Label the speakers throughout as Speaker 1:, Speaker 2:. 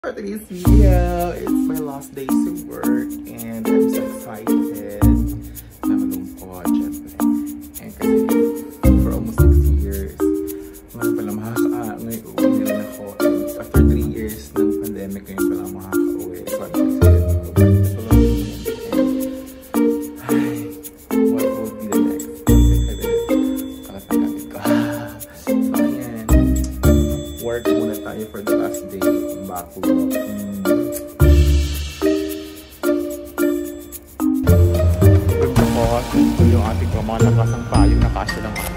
Speaker 1: For today's video, it's my last day to work and I'm so excited. Namalungkot, syempre. And kasi for almost 6 years, ngayon pala ngayon uwi na rin ako. After 3 years ng pandemic, ngayon pala makaka-uwi. So I'm so excited to go back to the Philippines. And what will be the next? Kalat ang gamit ko. So ayan, work muna tayo for the last day. Bago ito yung ating pamalakas ang payo, nakasya lang ako.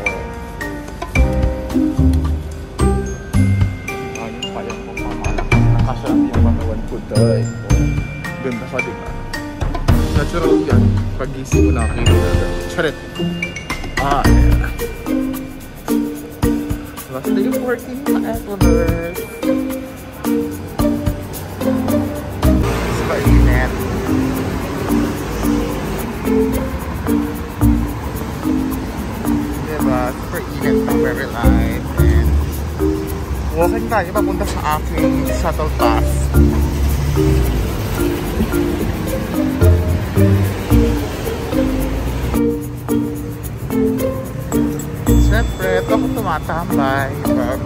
Speaker 1: Yung payo ko pamalakas, nakasya lang yung katawan ko dahil ganda ka, diba? Natural yan, pag-isip mo nakakita na charet. Yeah. Last day of working forever. Mainit. Diba? Super init ng very light. And walking tayo papunta sa aking shuttle bus. Siyempre, ito ako tumatambay pag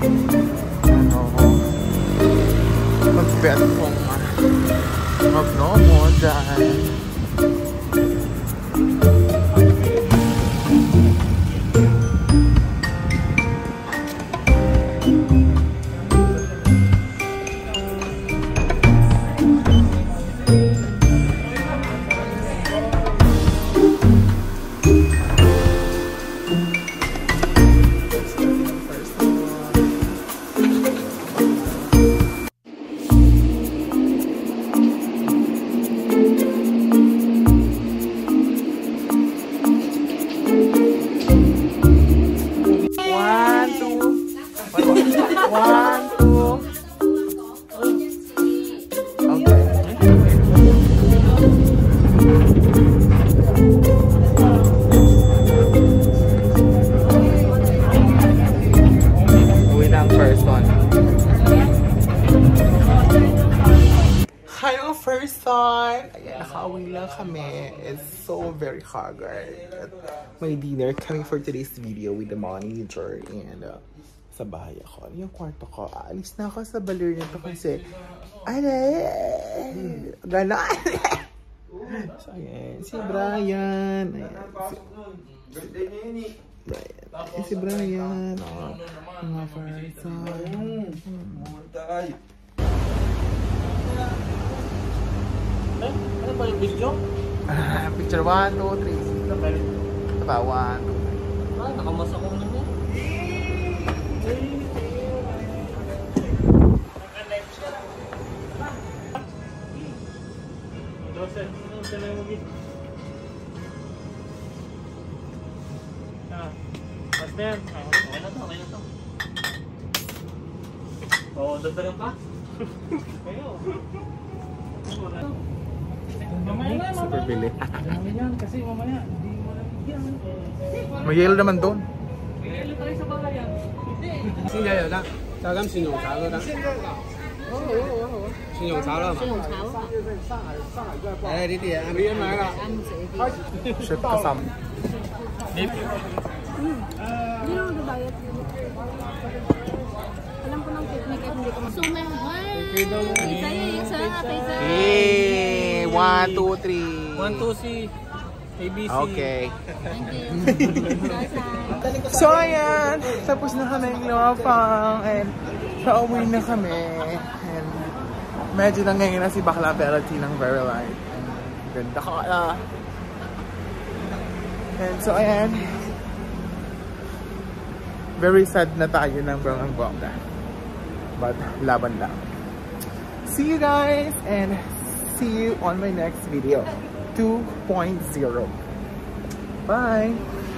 Speaker 1: mag-bet kong magnomo dahil first time. Ayan, nakauwi lang kami. It's so very haggard. May dinner kami for today's video with the manager and sa bahay ako. Ano yung kwarto ko? Aalis na ako sa baler nito kasi ganon. So ayan, si Brian. Si Brian. Mga first time.
Speaker 2: Ano ba yung video?
Speaker 1: Picture 1, 2, 3. Ito ba? 1, 2, 3.
Speaker 2: Nakamasa ko lang yan. Mas na yan. Okay na to, okay na to. Oo, dagdagan pa? Kayo.
Speaker 1: Super bili.
Speaker 2: Kasi mamaya, hindi mo lang bigyan.
Speaker 1: May yellow naman doon.
Speaker 2: May yellow tayo sa balayan. Hindi.
Speaker 3: 現在有得，就咁蒜蓉炒都得。蒜蓉炒啦係嘛？誒呢啲嘢啱你買啦。
Speaker 1: Chef kasama.
Speaker 4: Hindi naman babayad. Alam ko ng technique at hindi ko masumay.
Speaker 1: Hey, 1, 2, 3.
Speaker 2: 1, 2, C. ABC.
Speaker 1: Okay. So ayan, tapos na kami ng Lopang and pauwi na kami. And medyo nangyayari na si Bakla pero tinang very light. And ganda ka na. And so ayan, very sad na tayo ng bongga. But laban lang. See you guys and see you on my next video 2.0. Bye.